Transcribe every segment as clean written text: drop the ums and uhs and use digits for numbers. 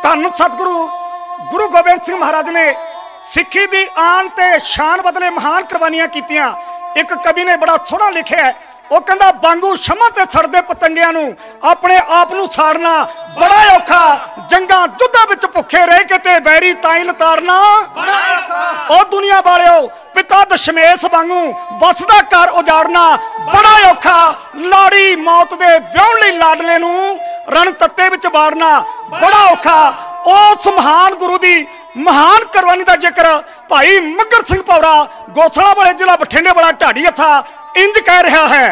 धन सतगुरु गुरु गोबिंद सिंह महाराज ने सिक्खी दी आन ते शान बदले महान कुर्बानियां कीतियां। एक कवि ने बड़ा सोहना लिखिया है, वो कहंदा वांगू शमा ते सड़दे पतंगियां नूं अपने आप नूं साड़ना बड़ा औखा, जंगां जुद्धां विच भुखे रह के ते बैरी ताईं लतारना बड़ा औखा। ओ दुनिया वालिओ पिता दशमेश वांगू बसदा घर उजाड़ना बड़ा औखा, लाड़ी मौत दे ब्याहण लई लाडले नूं रण तत्ते विच वाड़ना बड़ा औखा। उस महान गुरु दी महान कुर्बानी का जिक्र भाई मगर सिंह भौरा गोथला वाले जिला बठिंडे वाला ढाडी हथा इंज कह रहा है।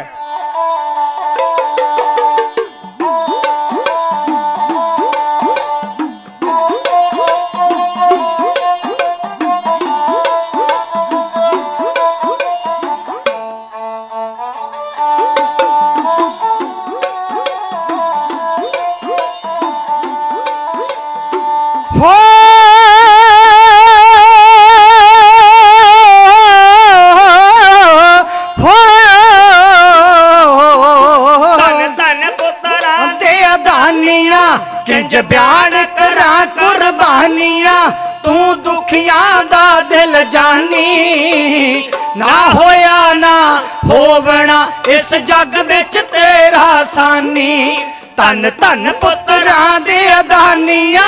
किंज बयान करा कुर्बानियां तू दुखियां दा दिल जानी, ना होया ना होवना इस जग विच तेरा सानी, धन धन पुत्रां दे दानियां।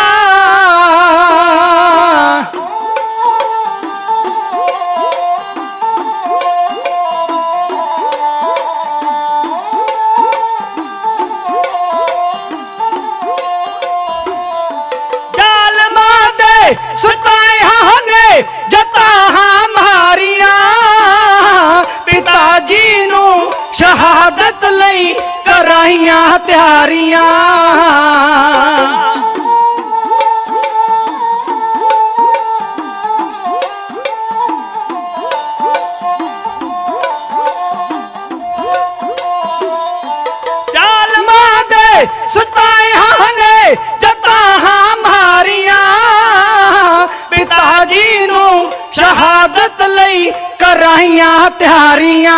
जता मारिया पिताजी नू शहादत लई कराइया तैयारियां, जालमा दे सताया ने जता मारिया पिताजी नू शहादत लई कराइया तैयारियां,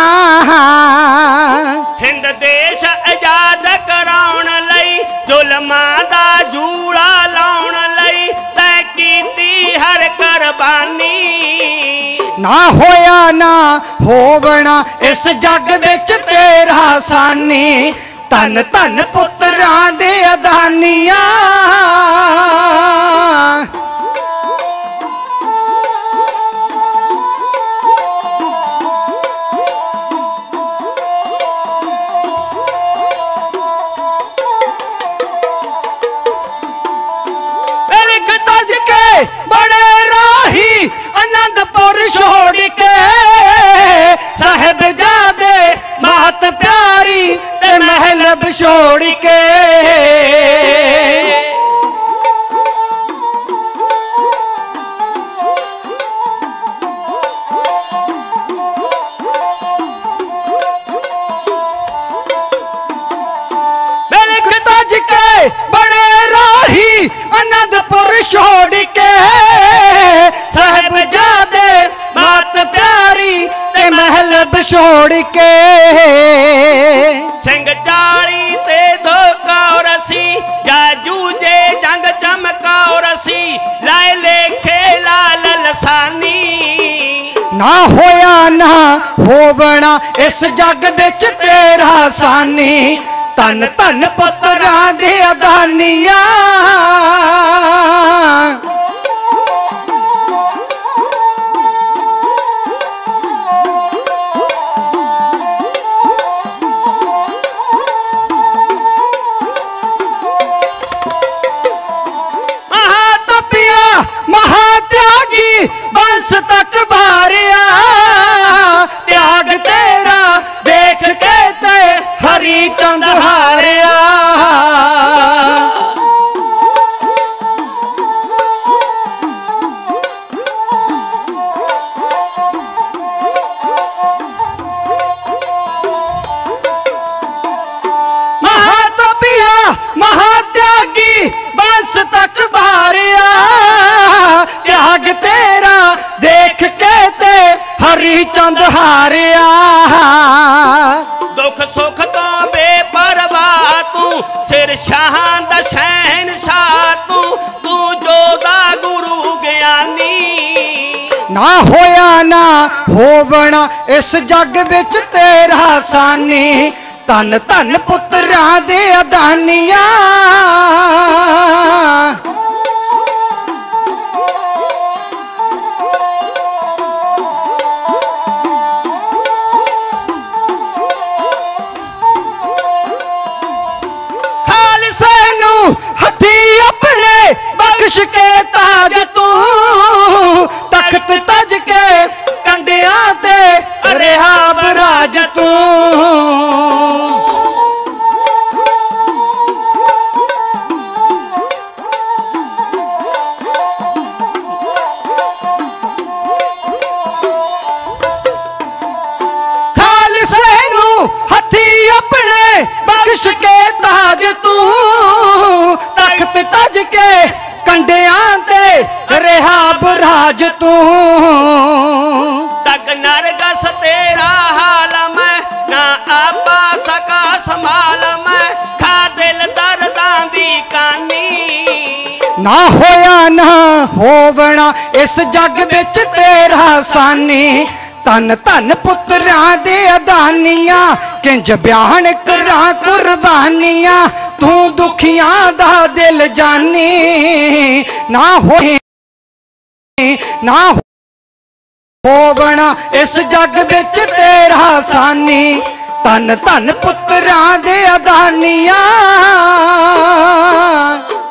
हिंद देश आजाद कराउण लई जुल्मां दा जूड़ा लाउण लई तैं कीती हर कुर्बानी, ना होया ना होवना इस जग विच तेरा सानी, धन धन पुत्रां दे दानियां। बड़े राही आनंदपुर छोड़ के साहिबजादे मात प्यारी ते महलब छोड़ के, बड़े राही आनंदपुर छोड़ के साहिबजादे मात प्यारी ते महलब छोड़ के, सिंह चाली ते धोका रसी जाजू जे जंग चमका रसी लाए लेखे लाल लसानी, ना होया ना होवना इस जग विच तेरा सानी, धन धन पुत्रां दे दानियां। महातपिया महात्यागी वंश तक भारिया, त्याग तेरा देख के ते हरी चंद हारिया, महातपिया महात्यागी वंश तक भारिया, त्याग तेरा देख के ते हरी चंद हारिया, दुख सुख तो बेपरवाह तू सिर शाह दा शहनशाह तू ना होया ना होवना इस जग विच तेरा सानी धन धन पुत्रां दे अदानियां बख्श के ताज तू तख्त तज के कंडिया ते रिहाब राज तू खालसे नू हथी अपने बख्श के ताज तू तख्त तज के कंडिया ते रिहाब राज तू तक नरगस तेरा हाल मैं ना आपा सका संभाल मैं खा दिल दर्दां दी कानी ना होया ना होवना इस जग विच तेरा सानी धन धन पुत्रां दे अदानियां किंज बयान करा कुर्बानियां तू दुखियां दा दिल जानी ना होए ना होवना इस जग विच तेरा सानी धन धन पुत्रां दे अदानियां